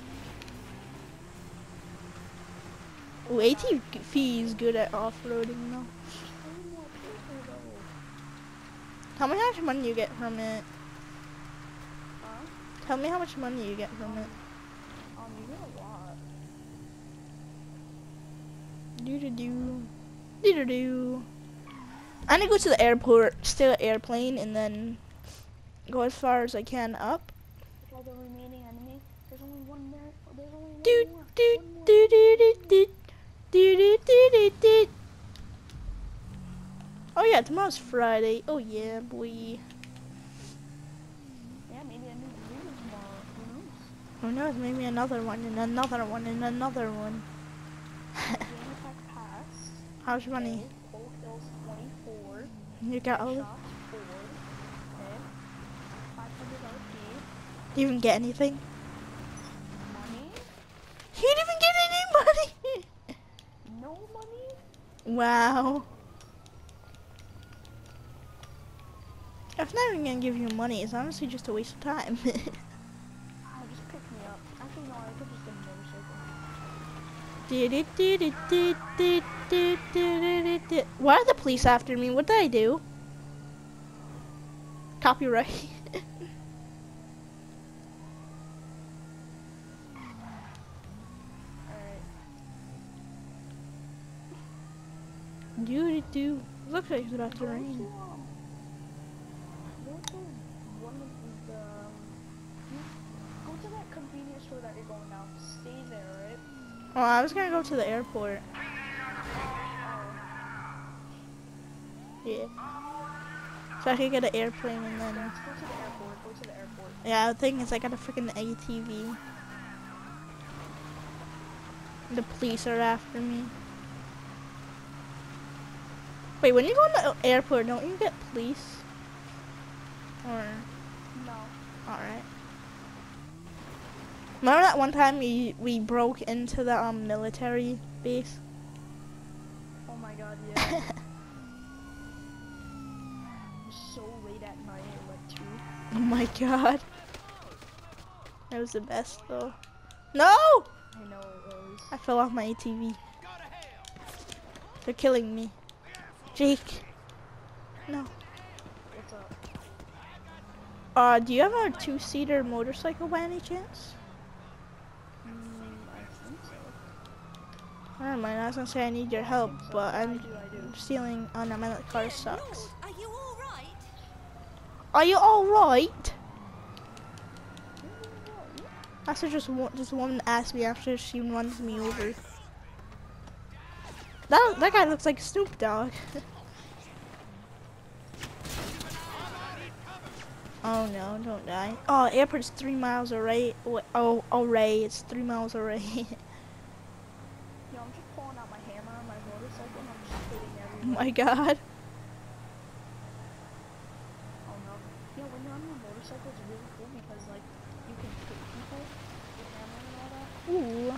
Oh, A T V is good at off-roading though. Tell me how much money you get from it. Huh? Tell me how much money you get from it. Um, you get a lot. Do do do. Do do do. I'm gonna go to the airport, steal an airplane, and then go as far as I can up. For the remaining enemy, there's only one there. There's only one Do more. do One more. do do do do do do do do do. Oh yeah, tomorrow's Friday. Oh yeah, boy. Yeah, maybe a new video tomorrow. Who knows? Who knows? Maybe another one and another one and another one. Game attack passed. How's your money? Okay. Full kills twenty-four. You got all. Shots four. Okay. five hundred R P. Do you even get anything? Money. You didn't even get any money. No money. Wow. If not even gonna give you money, it's honestly just a waste of time. Oh, just pick me up. Actually, no, I could just get a motorcycle. Why are the police after me? What did I do? Copyright. Alright. Do do do. Looks like it's about to Go to, rain. um, go to one of the, um, go to that convenience store that you're going now. Stay there, right? Oh, I was gonna go to the airport. Oh. Yeah. So I could get an airplane and then. Let's go to the airport. Go to the airport. Yeah, the thing is, I got a freaking A T V. The police are after me. Wait, when you go to the airport, don't you get police? Or No. alright. Remember that one time we we broke into the um military base? Oh my god, yeah. It was so late at night, like two. Oh my god. That was the best though. No! I know it was. I fell off my A T V. They're killing me. Jake. No. What's up? Uh, do you have a two-seater motorcycle by any chance? Mm, I think so. Never mind, I was gonna say I need your help, I think so. but I I'm do, I do. stealing. Oh no, my car sucks. Are you all right? Are you alright? That's what just one, just one asked me after she runs me over. That that guy looks like Snoop Dogg. Oh no, don't die. Oh, airport's three miles away. Oh, away. It's three miles away. Yo, I'm just pulling out my hammer on my motorcycle and I'm just hitting Oh everyone. my god. Oh no. Yo, when you're on your motorcycle, it's really cool because, like, you can hit people with hammer and all that. Ooh.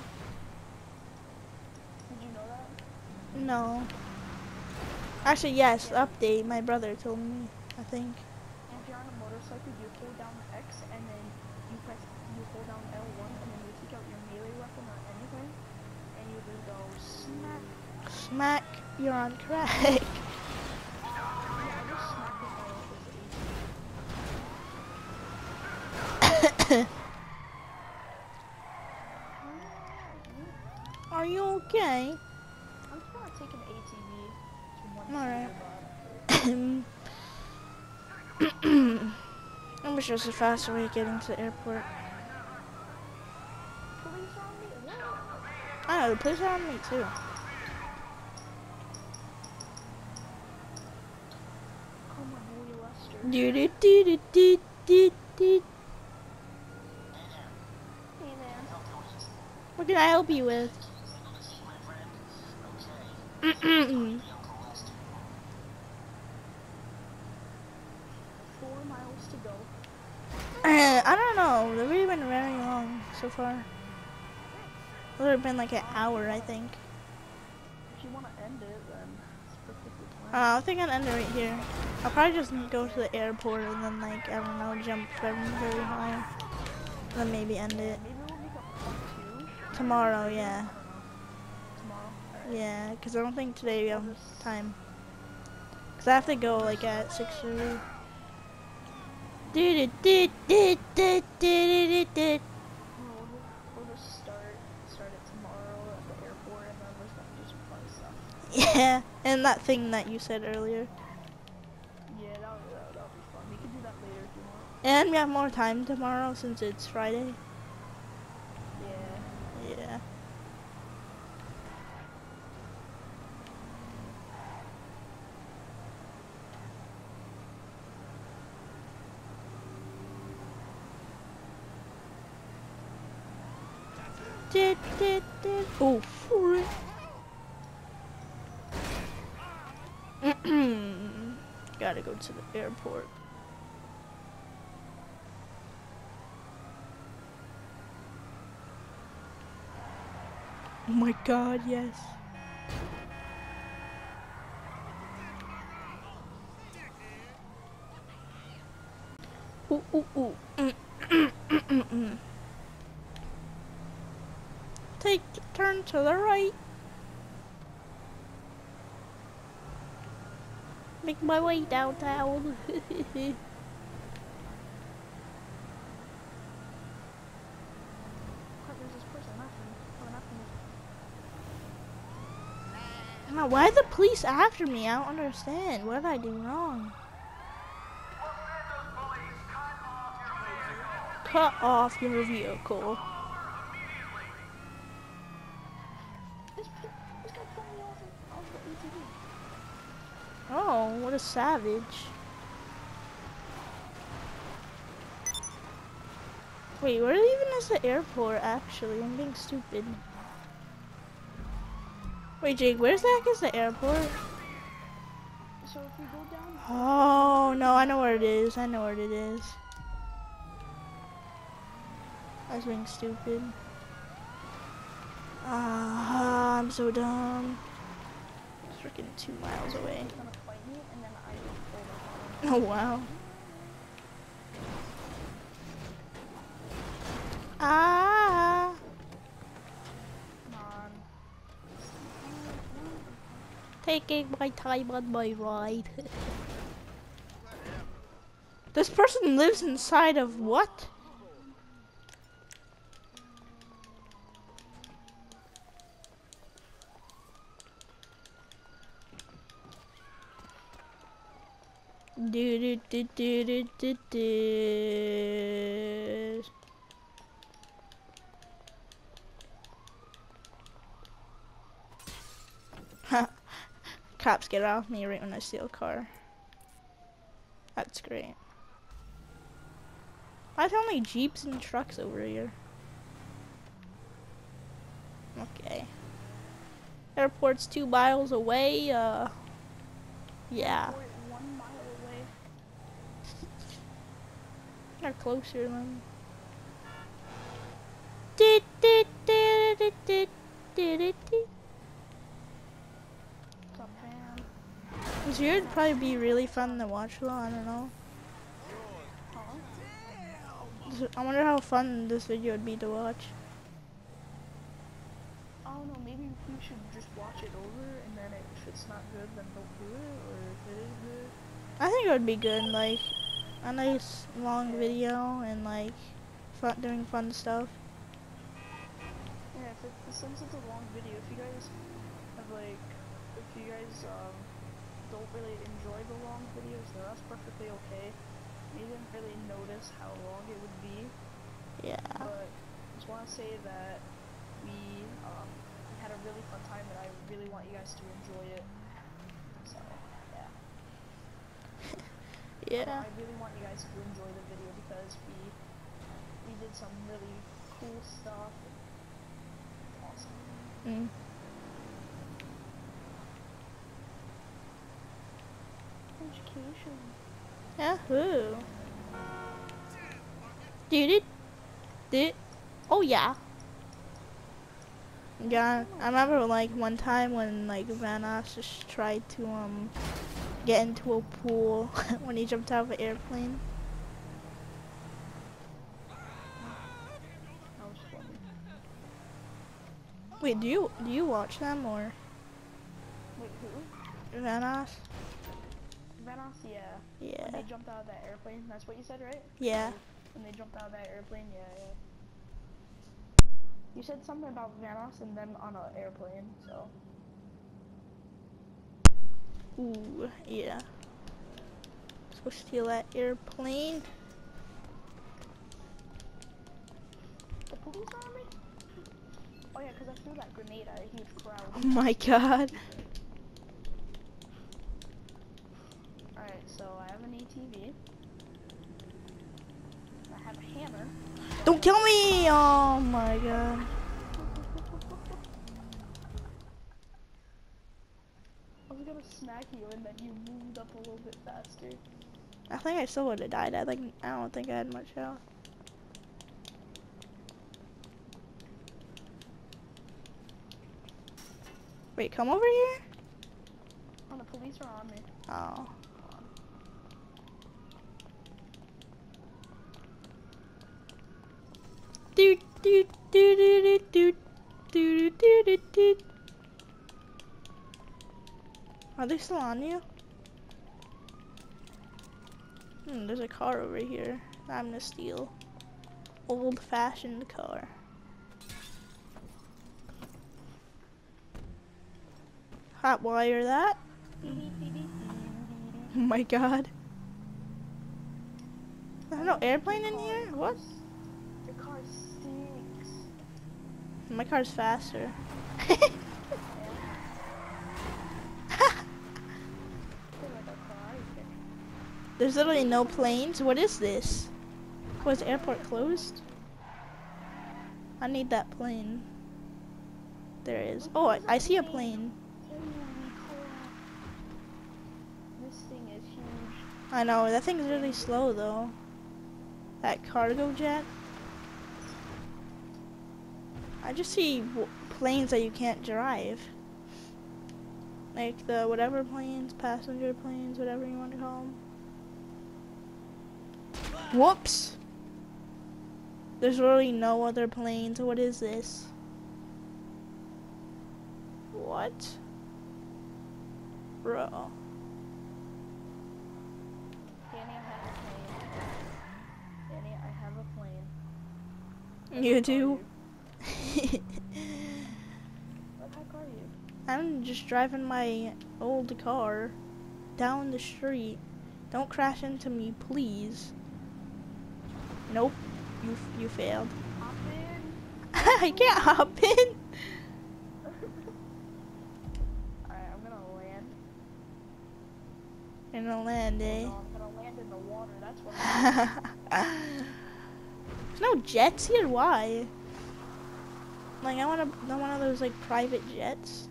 Did you know that? No. Actually, yes. Update. My brother told me. I think. And if you're on a motorcycle, you hold down X and then you press, you hold down L one and then you take out your melee weapon or anything, and you just go smack. Smack. You're on crack. Yeah, I just smacked with my A T V. Are you okay? I'm just gonna take an A T V to one Alright. side. I wish there was a faster way of getting to the airport. Police on me? What? I know, the police are on me too. Come on, Louis Lester. Do do do do do do do. Hey man. What can I help you with? Four miles to go. Uh, I don't know. They've really been very long so far. It would have been like an hour, I think. If you want to end it, then it's perfectly Uh, fine. I think I'll end it right here. I'll probably just go to the airport and then, like, I don't know, jump very, very high. And then maybe end it. Maybe we'll make a part two Tomorrow, yeah. tomorrow. Yeah, because I don't think today we have time. Because I have to go, like, at six thirty. Do do do do do do do do. We'll, we'll just start start it tomorrow at the airport, and then we're just gonna do some fun stuff. Yeah, and that thing that you said earlier. Yeah, that'll, that'll, that'll be fun. We can do that later if you want. And we have more time tomorrow since it's Friday. Yeah. Yeah. Did, did, did. Oh, frick. Gotta go to the airport. Oh my god, yes. Ooh, ooh, ooh. Mm, mm, mm, mm, mm. Take a turn to the right. Make my way downtown. Crap, there's this person after me. Coming after me. Now, why are the police after me? I don't understand. What did I do wrong? Cut off your vehicle. This, this guy pulled me off of, off the A T V. Oh, what a savage. Wait, where even is the airport, actually? I'm being stupid. Wait, Jake, where's the heck is the airport? so if we go down. Oh no, I know where it is. I know where it is. I was being stupid. Ah, I'm so dumb. It's freaking two miles away. He's gonna fight me, and then I will pull him. Oh wow. Ah. Come on. Taking my time on my ride. This person lives inside of what? Do do do do do do do. Cops get off me right when I steal a car. That's great. Why are there only Jeeps and trucks over here? Okay. Airport's two miles away, uh... yeah. We're one mile away. They're closer than... Do, do, do, do, do, do, do, do. What's up, fam? This year would probably be really fun to watch though, I don't know. Huh? This- I wonder how fun this video would be to watch. I don't know, maybe we should just watch it over, and then if it's not good, then don't do it, or if it is good. I think it would be good, like, a nice long video and like, fun, doing fun stuff. Yeah, if it, since it's a long video, if you guys have like, if you guys um, don't really enjoy the long videos, then that's perfectly okay. You didn't really notice how long it would be, Yeah. but I just want to say that we um, had a really fun time, and I really want you guys to enjoy it. So, yeah. Yeah. I really want you guys to enjoy the video because we we did some really cool stuff. And awesome. Mm. Education. Yahoo. Did it? Did? Oh yeah. Yeah, I remember like one time when like Vanos just tried to um get into a pool when he jumped out of an airplane. That was funny. Wait, do you do you watch them or Wait, who? Vanos? Vanos, yeah. Yeah. When they jumped out of that airplane, that's what you said, right? Yeah. When they jumped out of that airplane, yeah, yeah. You said something about Vanos and them on an airplane, so. Ooh, yeah. Let's go steal that airplane. The police are on me? Oh yeah, because I threw that grenade at a huge crowd. Oh my god. Alright, so I have an A T V. I have a hammer. Don't kill me! Oh my god. I was gonna smack you and then you moved up a little bit faster. I think I still would have died. I think I don't think I had much health. Wait, come over here? Oh, the police are on me. Oh. Do do do do do do do do do do. Are they still on you? Hmm, there's a car over here that I'm gonna steal. Old-fashioned car. Hot wire that. Oh my god. There's no airplane in here? What? The car stinks. My car's faster. There's literally no planes. What is this? Was the airport closed? I need that plane. There is. Oh, I, I see a plane. Holy crap. This I know, that thing's really slow though. That cargo jet. I just see w planes that you can't drive. Like the whatever planes, passenger planes, whatever you want to call them. Whoops! There's really no other planes. What is this? What? Bro. Danny, I have a plane. Danny, I have a plane. You do? What the heck are you? I'm just driving my old car down the street. Don't crash into me, please. Nope. You you failed. Hop in. I can't hop in. Alright, I'm gonna land. In the land, eh? No, I'm gonna land in the water. That's what I'm There's no jets here. Why? Like I want to, I want one of those like private jets.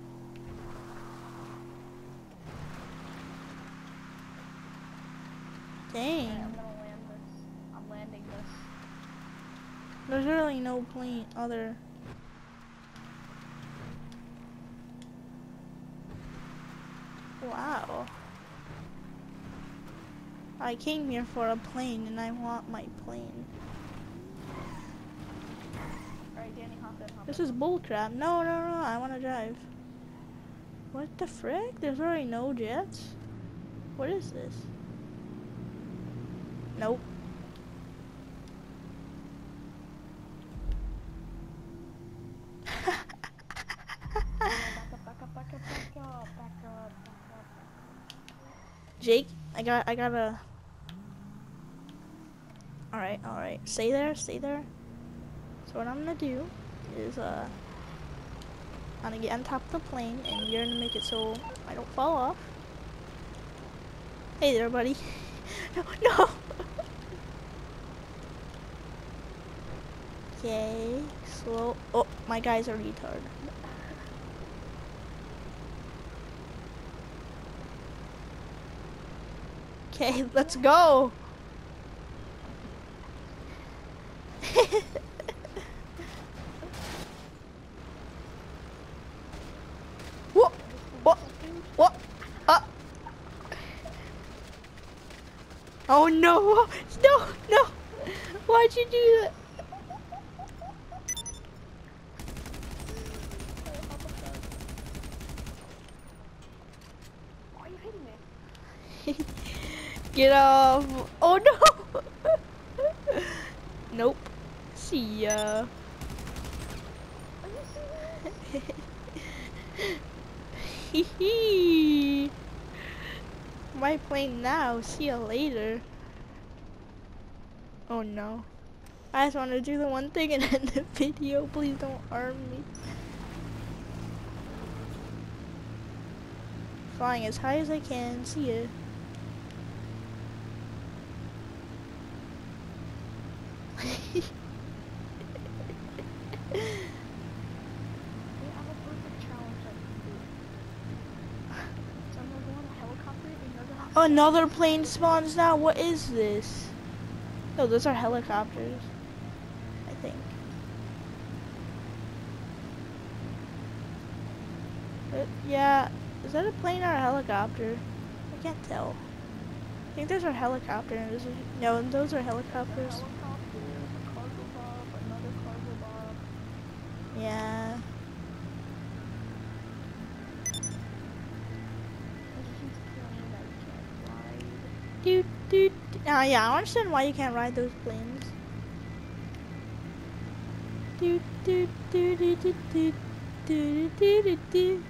Alright, Dang. I'm gonna land this. I'm landing this. There's really no plane other. Wow. I came here for a plane and I want my plane. Alright, Danny, hop in, hop This in. is bullcrap. No, no, no, I want to drive. What the frick? There's already no jets? What is this? Nope. Back up, back up, back up, back up, back up, back up. Jake, I got, I gotta. All right, all right. Stay there, stay there. So what I'm gonna do is, uh, I'm gonna get on top of the plane, and you're gonna make it so I don't fall off. Hey there, buddy. No, no. Okay, slow. Oh, my guy's a retard. Okay, let's go. Whoa, what, what, uh. Oh no, no, no. Why'd you do that? Why are you hitting me? Get off. Oh no. Nope. See ya. Hee hee. My plane now. See ya later. Oh no. I just want to do the one thing and end the video. Please don't harm me. Flying as high as I can. See ya. We have a perfect challenge I can do. So I'm gonna go on a helicopter and you're gonna Another plane spawns now. What is this? No, those are helicopters. I think. Uh, yeah, is that a plane or a helicopter? I can't tell. I think those are helicopters. No, those are helicopters. helicopter, a cargo bob, another cargo bob. Yeah. There's a huge plane that you can't ride. Doot doot. Ah, yeah, I understand why you can't ride those planes. Doot doot doot doot doot doot doot doot doot doot.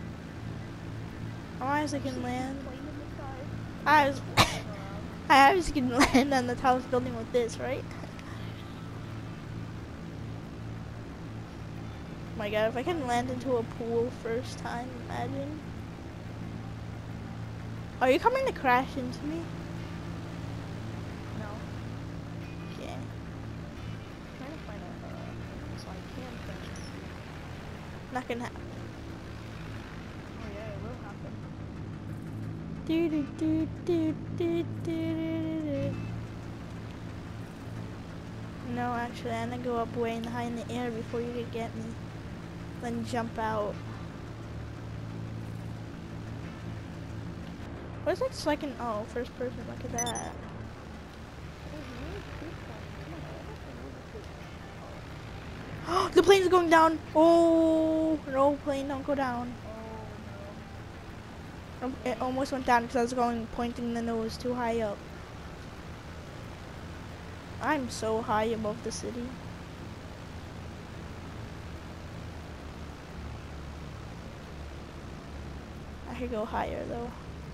I was can land. Plane in the sky. I was. Flying around. I was can land on the tallest building with this, right? My God, if I can land into a pool first time, imagine. Are you coming to crash into me? No. Okay. I'm trying to find a uh, so I can finish. Not gonna happen. Oh yeah, it will happen. Do, do, do, do, do, do, do. No, actually, I'm gonna go up way in high in the air before you can get me. Then jump out. What is that second? Oh, first person. Look at that. The plane's going down. Oh no, plane, don't go down. Um, It almost went down because I was going pointing the nose too high up. I'm so high above the city. I could go higher though.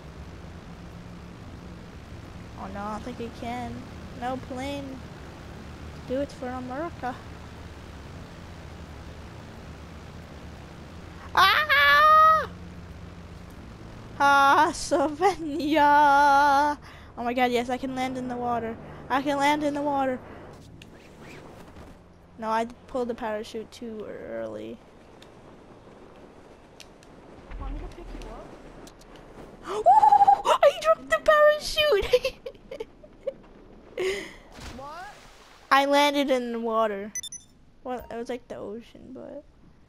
Oh no, I don't think it can. No plane. Do it for America. Ah! Ah, Slovenia. Oh my god, yes, I can land in the water. I can land in the water. No, I pulled the parachute too early. Want me to pick you up? Oh, I dropped the parachute. What? I landed in the water. Well, it was like the ocean, but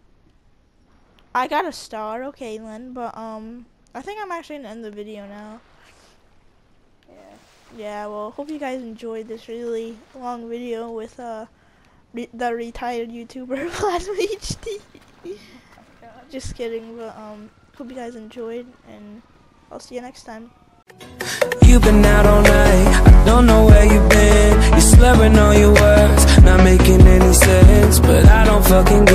I got a star. Okay, Lynn, but um, I think I'm actually gonna end the video now. Yeah. Yeah, well, hope you guys enjoyed this really long video with uh re the retired YouTuber Plasma H D. Just kidding, but um, hope you guys enjoyed, and I'll see you next time. You've been out all night, I don't know where you've been. You're slurring all your words, not making any sense, but I don't fucking